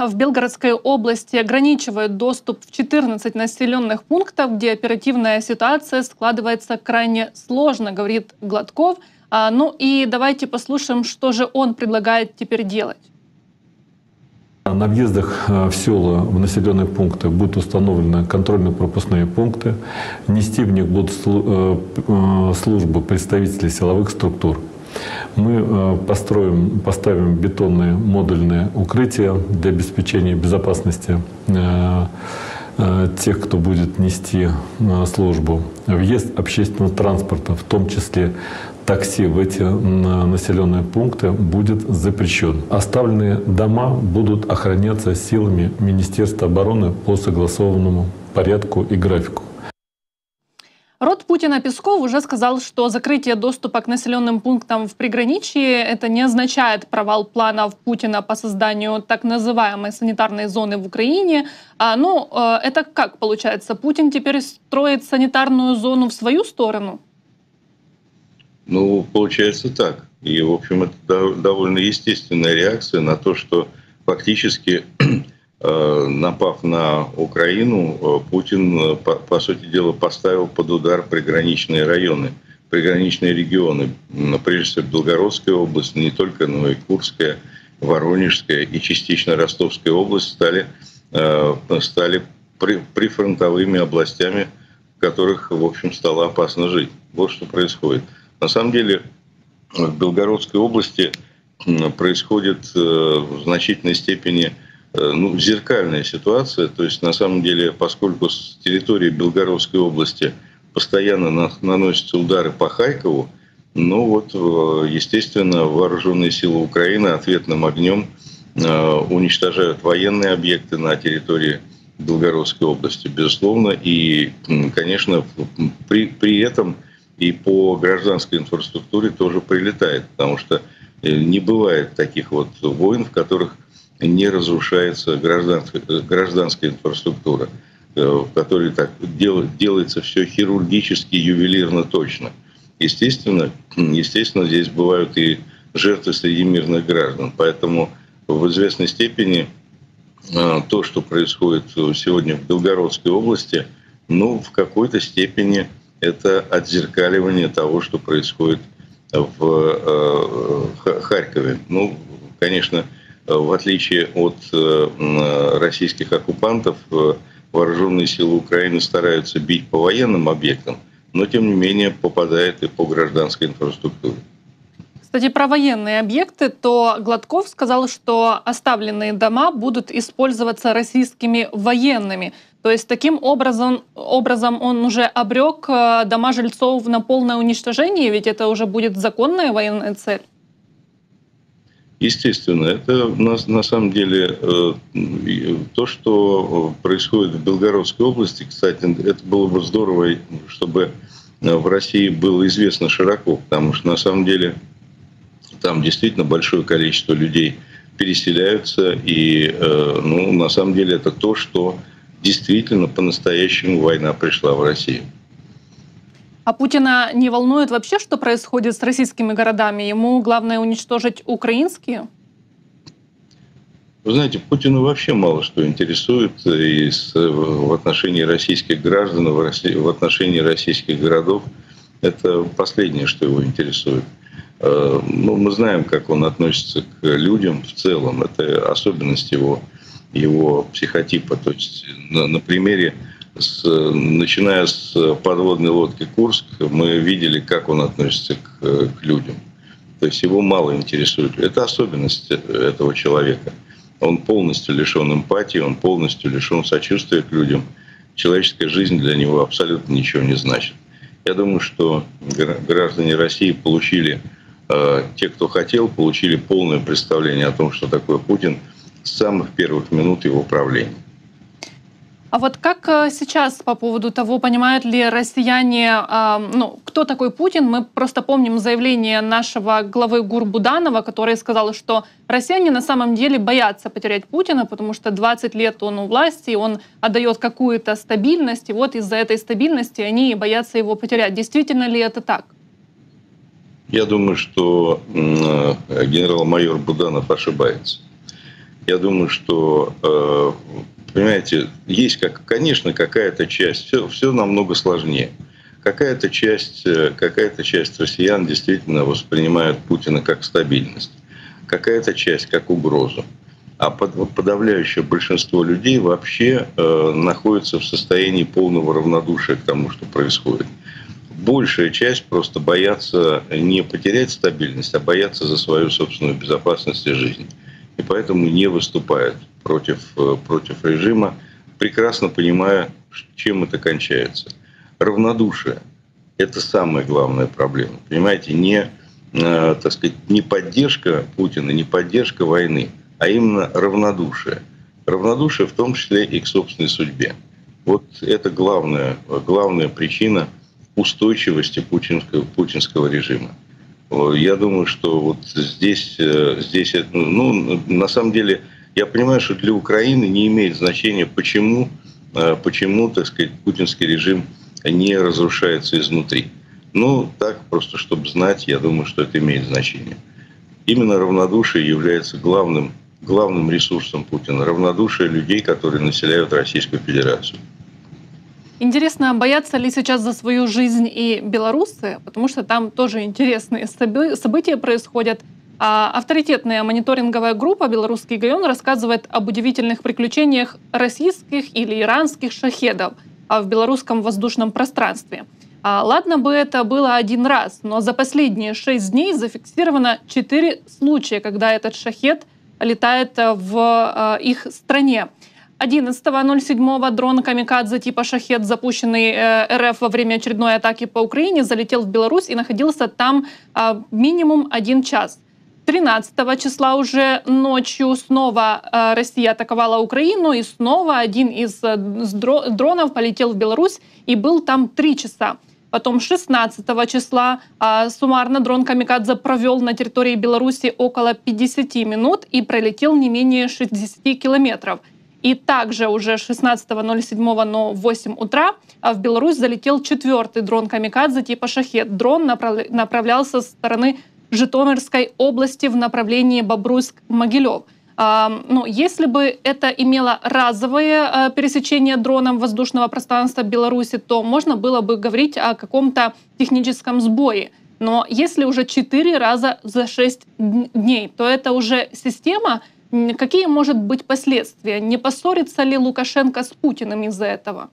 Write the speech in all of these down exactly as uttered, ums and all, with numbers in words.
в Белгородской области ограничивают доступ в четырнадцать населенных пунктов, где оперативная ситуация складывается крайне сложно, говорит Гладков. А, ну и давайте послушаем, что же он предлагает теперь делать. На въездах в села, в населенные пункты будут установлены контрольно-пропускные пункты. Нести в них будут службы представителей силовых структур. Мы построим, поставим бетонные модульные укрытия для обеспечения безопасности тех, кто будет нести службу. Въезд общественного транспорта, в том числе такси, в эти населенные пункты будет запрещен. Оставленные дома будут охраняться силами Министерства обороны по согласованному порядку и графику. Род Путина Песков уже сказал, что закрытие доступа к населенным пунктам в приграничье это не означает провал планов Путина по созданию так называемой санитарной зоны в Украине. А, ну, это как получается? Путин теперь строит санитарную зону в свою сторону? Ну, получается так. И, в общем, это довольно естественная реакция на то, что фактически, напав на Украину, Путин, по, по сути дела, поставил под удар приграничные районы, приграничные регионы. Прежде всего, Белгородская область, не только, но и Курская, Воронежская и частично Ростовская область стали, стали прифронтовыми областями, в которых, в общем, стало опасно жить. Вот что происходит. На самом деле в Белгородской области происходит в значительной степени ну, зеркальная ситуация. То есть на самом деле, поскольку с территории Белгородской области постоянно наносятся удары по Харькову, ну вот, естественно, вооруженные силы Украины ответным огнем уничтожают военные объекты на территории Белгородской области, безусловно. И, конечно, при, при этом и по гражданской инфраструктуре тоже прилетает, потому что не бывает таких вот войн, в которых не разрушается гражданская, гражданская инфраструктура, в которой так дел, делается все хирургически, ювелирно точно. Естественно, естественно, здесь бывают и жертвы среди мирных граждан. Поэтому в известной степени то, что происходит сегодня в Белгородской области, ну, в какой-то степени это отзеркаливание того, что происходит в Харькове. Ну, конечно, в отличие от российских оккупантов, вооруженные силы Украины стараются бить по военным объектам, но тем не менее попадает и по гражданской инфраструктуре. Кстати, про военные объекты, то Гладков сказал, что оставленные дома будут использоваться российскими военными. То есть таким образом, образом он уже обрек дома жильцов на полное уничтожение, ведь это уже будет законная военная цель. Естественно, это на, на самом деле то, что происходит в Белгородской области, кстати, это было бы здорово, чтобы в России было известно широко, потому что на самом деле там действительно большое количество людей переселяются, и ну, на самом деле это то, что действительно по-настоящему война пришла в Россию. А Путина не волнует вообще, что происходит с российскими городами? Ему главное уничтожить украинские? Вы знаете, Путину вообще мало что интересует и с, в отношении российских граждан, в, России, в отношении российских городов. Это последнее, что его интересует. Ну, мы знаем, как он относится к людям в целом. Это особенность его, его психотипа. То есть на, на примере, с, начиная с подводной лодки «Курск», мы видели, как он относится к, к людям. То есть его мало интересует. Это особенность этого человека. Он полностью лишен эмпатии, он полностью лишен сочувствия к людям. Человеческая жизнь для него абсолютно ничего не значит. Я думаю, что граждане России получили, те, кто хотел, получили полное представление о том, что такое Путин с самых первых минут его правления. А вот как сейчас по поводу того, понимают ли россияне, ну, кто такой Путин? Мы просто помним заявление нашего главы ГУР Буданова, который сказал, что россияне на самом деле боятся потерять Путина, потому что двадцать лет он у власти, он отдает какую-то стабильность, и вот из-за этой стабильности они боятся его потерять. Действительно ли это так? Я думаю, что генерал-майор Буданов ошибается. Я думаю, что, понимаете, есть, как, конечно, какая-то часть, все, все намного сложнее. Какая-то часть, какая-то часть россиян действительно воспринимает Путина как стабильность, какая-то часть как угрозу. А подавляющее большинство людей вообще находится в состоянии полного равнодушия к тому, что происходит. Большая часть просто боятся не потерять стабильность, а боятся за свою собственную безопасность и жизнь. И поэтому не выступают против, против режима, прекрасно понимая, чем это кончается. Равнодушие – это самая главная проблема. Понимаете, не, так сказать, не поддержка Путина, не поддержка войны, а именно равнодушие. Равнодушие в том числе и к собственной судьбе. Вот это главная, главная причина устойчивости путинского, путинского режима. Я думаю, что вот здесь, здесь, ну, на самом деле, я понимаю, что для Украины не имеет значения, почему, почему, так сказать, путинский режим не разрушается изнутри. Ну, так, просто чтобы знать, я думаю, что это имеет значение. Именно равнодушие является главным, главным ресурсом Путина. Равнодушие людей, которые населяют Российскую Федерацию. Интересно, боятся ли сейчас за свою жизнь и белорусы, потому что там тоже интересные события происходят. А авторитетная мониторинговая группа «Белорусский Гайон» рассказывает об удивительных приключениях российских или иранских шахедов в белорусском воздушном пространстве. А ладно бы это было один раз, но за последние шесть дней зафиксировано четыре случая, когда этот шахед летает в их стране. одиннадцатого ноль седьмого дрон «Камикадзе» типа «Шахед», запущенный РФ во время очередной атаки по Украине, залетел в Беларусь и находился там минимум один час. тринадцатого числа уже ночью снова Россия атаковала Украину, и снова один из дронов полетел в Беларусь и был там три часа. Потом шестнадцатого числа а, суммарно дрон «Камикадзе» провел на территории Беларуси около пятидесяти минут и пролетел не менее шестидесяти километров. И также уже шестнадцатого ноль седьмого, но в восемь утра в Беларусь залетел четвертый дрон «Камикадзе» типа «Шахед». Дрон направ... направлялся со стороны Житомирской области в направлении Бобруйск-Могилев. Ну, если бы это имело разовое пересечение дроном воздушного пространства Беларуси, то можно было бы говорить о каком-то техническом сбое. Но если уже четыре раза за шесть дней, то это уже система. Какие могут быть последствия? Не поссорится ли Лукашенко с Путиным из-за этого?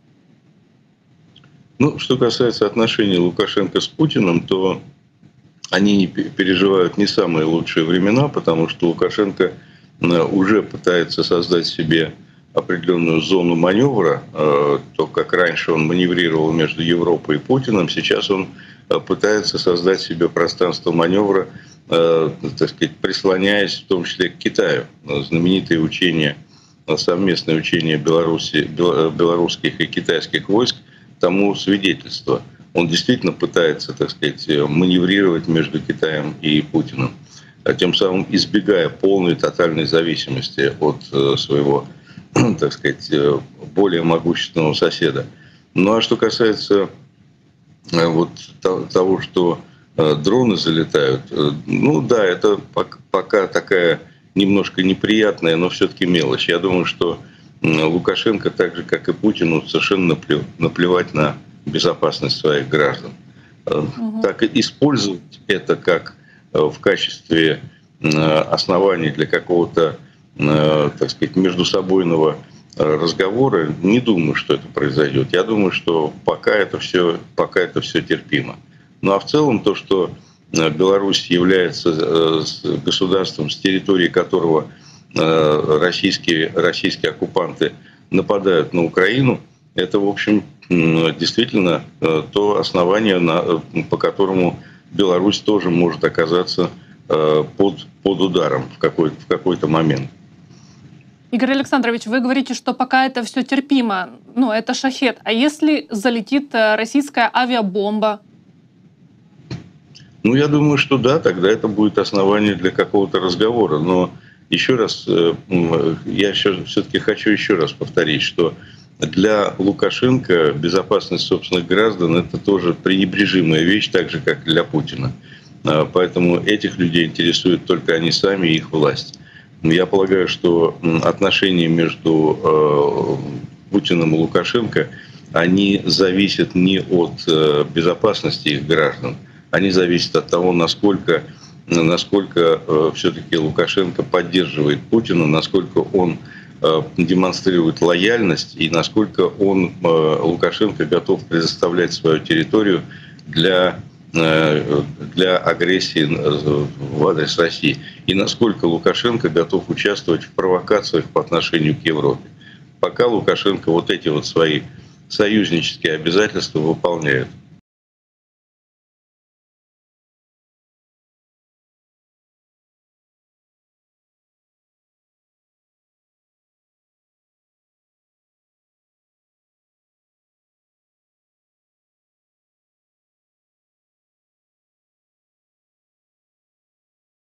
Ну, что касается отношений Лукашенко с Путиным, то они переживают не самые лучшие времена, потому что Лукашенко уже пытается создать себе определенную зону маневра. То, как раньше он маневрировал между Европой и Путиным, сейчас он пытается создать себе пространство маневра, так сказать, прислоняясь в том числе к Китаю. Знаменитые учения, совместные учения Беларуси, белорусских и китайских войск тому свидетельство. Он действительно пытается, так сказать, маневрировать между Китаем и Путиным, тем самым избегая полной тотальной зависимости от своего, так сказать, более могущественного соседа. Ну а что касается вот того, что дроны залетают, ну да, это пока такая немножко неприятная, но все-таки мелочь. Я думаю, что Лукашенко, так же как и Путину, совершенно наплевать на безопасность своих граждан. Угу. Так и использовать это как в качестве основания для какого-то, так сказать, междусобойного разговора, не думаю, что это произойдет. Я думаю, что пока это все, пока это все терпимо. Ну а в целом то, что Беларусь является государством, с территории которого российские, российские оккупанты нападают на Украину, это, в общем, действительно то основание, по которому Беларусь тоже может оказаться под, под ударом в какой-то, в какой-то момент. Игорь Александрович, вы говорите, что пока это все терпимо, ну это шахед. А если залетит российская авиабомба? Ну, я думаю, что да, тогда это будет основание для какого-то разговора. Но еще раз, я все-таки хочу еще раз повторить, что для Лукашенко безопасность собственных граждан — это тоже пренебрежимая вещь, так же, как и для Путина. Поэтому этих людей интересуют только они сами и их власть. Я полагаю, что отношения между Путиным и Лукашенко, они зависят не от безопасности их граждан, они зависят от того, насколько, насколько все-таки Лукашенко поддерживает Путина, насколько он демонстрирует лояльность и насколько он, Лукашенко, готов предоставлять свою территорию для, для агрессии в адрес России. И насколько Лукашенко готов участвовать в провокациях по отношению к Европе. Пока Лукашенко вот эти вот свои союзнические обязательства выполняет.